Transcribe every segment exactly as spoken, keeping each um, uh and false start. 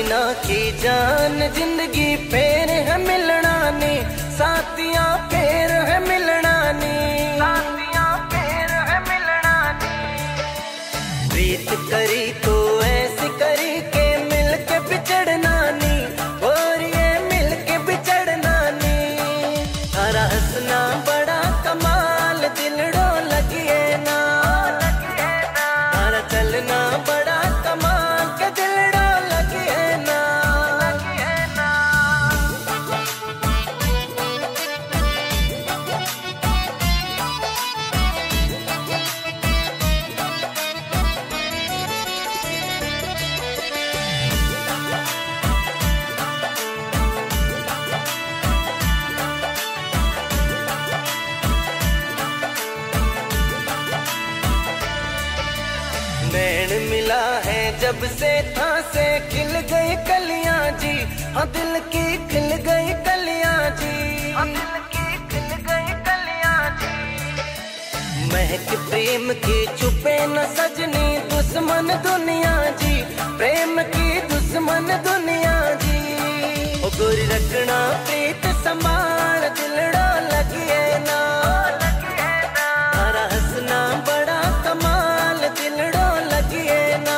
दिना की जान जिंदगी फेर है मिलना नी, साथियां फेर है मिलना नी, साथियां फेर है मिलना नी। प्रीत करी तो ऐसी करी के मिल के बिछड़ना नी, और ये मिल के बिछड़ना नी। थारा हंसना बड़ा कमाल दिलड़ो लगिए ना, थारा चलना बड़ा कमाल के दिलड़ो लगिए ना। नैन मिला है जब से था से खिल गई कलियां जी, हाँ दिल की खिल गई कलियां जी, हाँ दिल की खिल गई कलियां जी। महक प्रेम की छुपे न सजनी दुश्मन दुनिया जी, प्रेम की दुश्मन दुनिया जी। ओ गोरी रखना प्रीत संभाल दिलड़ो लगिए ना, तारा हंसना बड़ा कमाल दिलड़ो लगिए ना।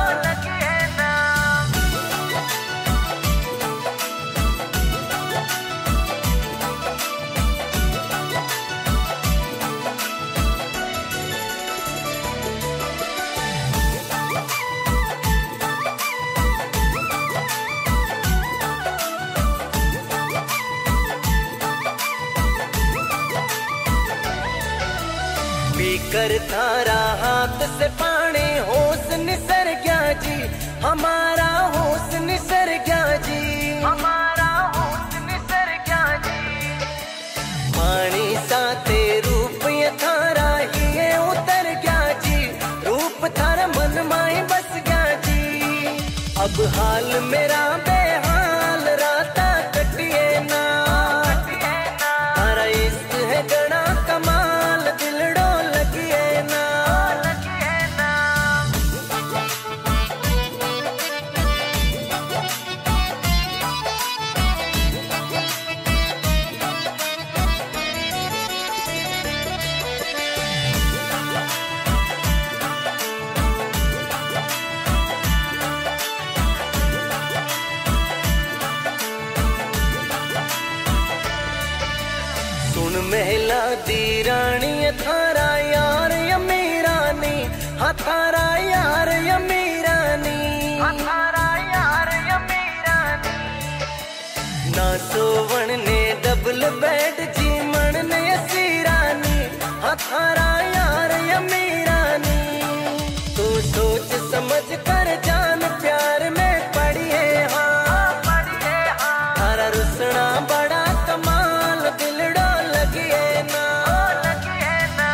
पीकर थारा हाथ से पानी होश निसर गया जी, हमारा होश निसर गया जी, हमारा होश निसर गया जी। पानी साथे रूप ये थारा ही ये उतर गया जी, रूप थारा मन माई बस गया जी। अब हाल मेरा बेहाल राता कटिए ना, थारा इश्क है गड़ा कमाल दिलड़ो लगिए ना। सुन महला दी रानी थारा यार यमीरानी, हाँ थारा यार यमीरानी, हाँ थारा यार यमीरानी। ना सोवन ने डबल बेड जी मन ने सीरानी, हाँ थारा यार यमीरानी। तू सोच समझ कर जान प्यार में पड़िए हाँ, पड़िए हाँ। थारा रुसना बड़ा कमाल दिलड़ो लगिए ना, लगिए ना।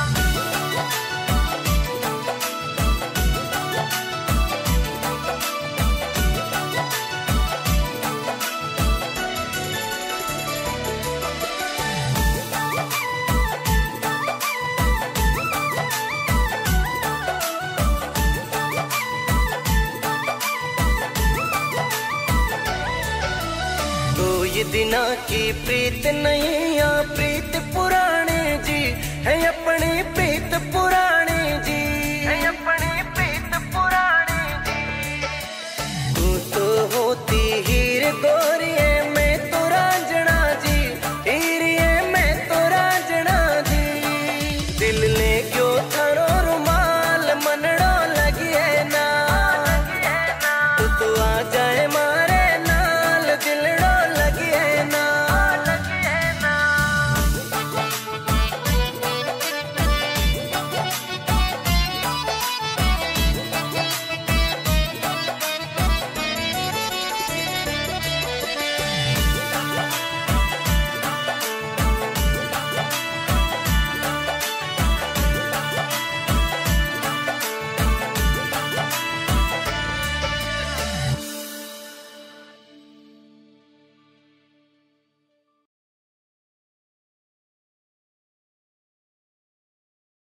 तो ये दिना की प्रीत नहीं या प्रीत पुरानी जी, है अपनी प्रीत पुरानी जी, है अपनी प्रीत पुरानी जी। तू तो होती हीर गोरी